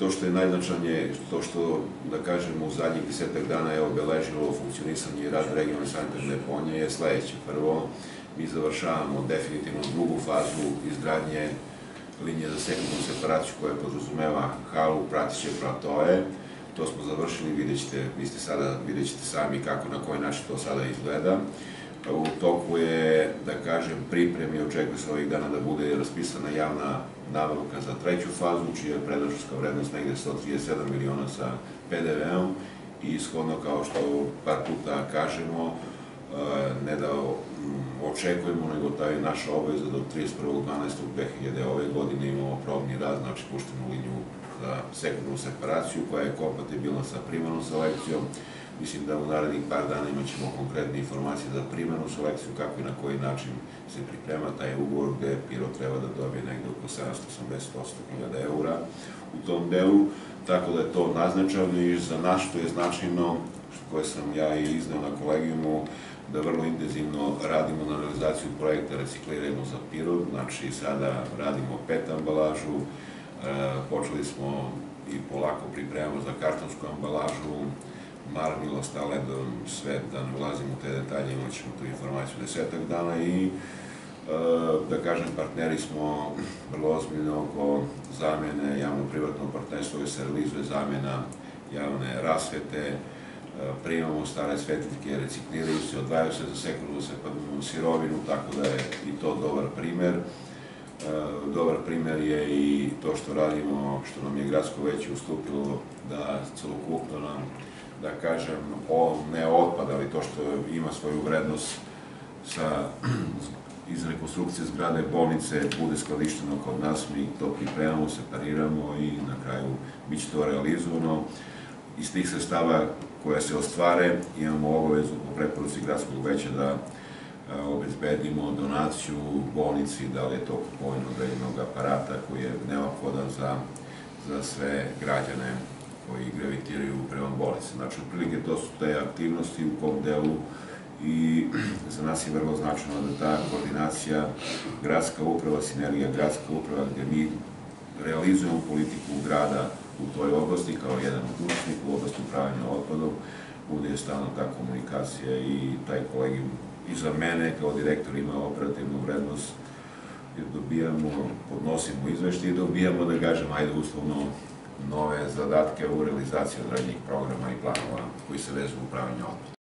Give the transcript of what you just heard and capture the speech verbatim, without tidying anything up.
to što je najznačajnije, to što, da kažemo, u zadnjih desetak dana je obeležilo funkcionisanje i rad regionalne sanitarne deponije je sledeće. Prvo, mi završavamo definitivno drugu fazu izgradnje linije za sekundarnu separaciju koja podrazumeva halu, prateće platoe. To smo završili, vidjet ćete, vi ste sada, vidjet ćete sami kako, na koji način to sada izgleda. U toku je, da kažem, pripremi, očekuje se ovih dana da bude raspisana javna nabavka za treću fazu, čija je predložka vrednost negde sto trideset sedam miliona sa P D V-om i ishodno, kao što par puta kažemo, ne da očekujemo, nego ta je naša obaveza da od trideset prvog dvanaestog dve hiljade ove godine imamo probni rad, znači puštenu liniju za sekundarnu separaciju koja je kompatibilna sa primarnom selekcijom. Mislim da u narednih par dana imat ćemo konkretne informacije za primarnu selekciju, kako i na koji način se priprema taj ugovor gde Pirot treba da dobije negde oko sedamsto osamdeset hiljada eura u tom delu, tako da je to naznačeno i za nas što je značajno, koje sam ja i izneo na kolegijumu, da vrlo intenzivno radimo na realizaciju projekta Reciklirajmo za Pirot, znači sada radimo pet ambalažu, počeli smo i polako pripremamo za kartonsku ambalažu, marmilo, staledom, sve, da ne ulazimo u te detalje, imat ćemo tu informaciju desetak dana i, da kažem, partneri smo vrlo ozbiljno oko zamene javno-privatnog partnerstva, gde se realizuje zamena javne rasvete, primamo stare svetiljke, recikliraju se, odvajaju se za sekundarnu sirovinu, tako da je i to dobar primer. Dobar primer je i to što radimo, što nam je gradsko veće ustupilo da celokupno nam, da kažem, ne otpad, ali to što ima svoju vrednost iz rekonstrukcije zgrade bolnice bude skladišteno kod nas, mi to pripremamo, separiramo i na kraju bit će to realizovano. Iz tih sredstava koja se ostvare imamo obavezu po preporuci gradskog veća da obezbedimo donaciju bolnici, da li je to kupovina određenog aparata koji je neophodan za sve građane koji gravitiraju prema bolnici. Znači, otprilike to su te aktivnosti u kom delu i za nas je vrlo značajno da ta koordinacija gradska uprava, sinergija gradska uprava, gde mi realizujemo politiku grada u toj oblasti kao jedan od učesnika u oblasti upravljanja otpadom, bude stalno ta komunikacija i taj kolegijum i za mene kao direktor ima operativnu vrednost jer dobijamo, podnosimo izveštaje i dobijamo, da kažem, ajde uslovno, nove zadatke u realizaciji određenih programa i planova koji se vezu u upravljanje otpadom.